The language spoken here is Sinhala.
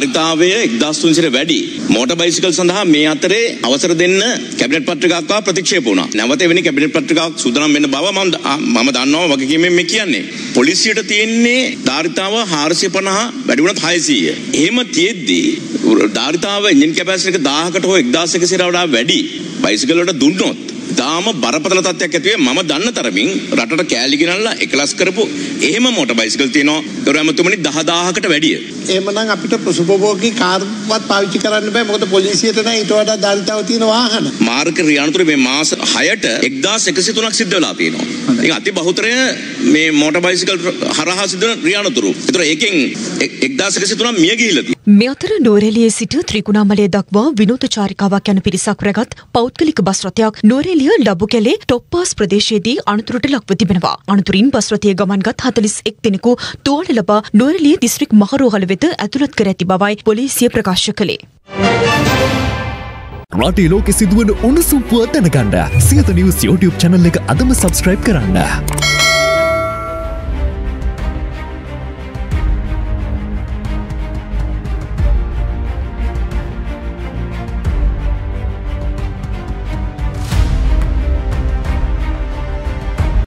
ධාරිතාවය 1300 වැඩි. මෝටර් බයිසිකල් සඳහා මේ අතරේ අවසර දෙන්න කැබිනට් පත්‍රිකාවක් ප්‍රතික්ෂේප වුණා. නැවත එවැනි කැබිනට් පත්‍රිකාවක් සූදානම් වෙන්න බව මම දන්නවා වගකීමෙන් මේ කියන්නේ. පොලිසියට තියෙන්නේ ධාරිතාව 450 වැඩි වුණත් 600. එහෙම තියෙද්දී ධාරිතාව එන්ජින් කැපැසිටි එක 1000කට හෝ 1100කට වඩා වැඩි බයිසිකල් වලට දුන්නොත් තාම බරපතල තත්ත්වයක් ඇති වෙයි. මම දන්න තරමින් රටට කෑලි ගෙනල්ලා එකලස් කරපු එහෙම මෝටර් බයිසිකල් තියෙනවා ගෞරවමතුමනි 10000කට වැඩිය. එහෙමනම් අපිට සුපභෝගී කාර්වත් පාවිච්චි කරන්න බෑ. මොකද පොලිසියට නම් ඊට වඩා ධාරිතාව තියෙන වාහන. මාර්ග රියානතුරු මේ මාස 6ට 1103ක් සිද්ධ වෙලා තියෙනවා. ඒක අති බහුතරය මේ මෝටර් බයිසිකල් හරහා සිද්ධ වෙන රියානතුරු. ඒතර ඒකෙන් 1103ක් මිය ගිහිල්ලා තියෙනවා. මේ අතර නුවරඑළියේ සිට ත්‍රිකුණාමලය දක්වා විනෝද චාරිකාවක් යන පිරිසක් රැගත් පෞද්ගලික බස් රථයක් නුවරඑළිය ලබුකැලේ ටොප්පාස් ප්‍රදේශයේදී අනතුරට ලක්ව තිබෙනවා. අනතුරින් බස් රථයේ ගමන්ගත් 41 දෙනෙකු තුවාල ලබා නුවරඑළිය දිස්ත්‍රික් මහරෝහල වෙත ඇතුළත් කර ඇති බවයි පොලිසිය ප්‍රකාශ කළේ. රටේ ලෝකෙ සිදුවන උණුසුම් පුවත් දැනගන්න සියත නිවුස් YouTube channel එක අදම subscribe කරන්න.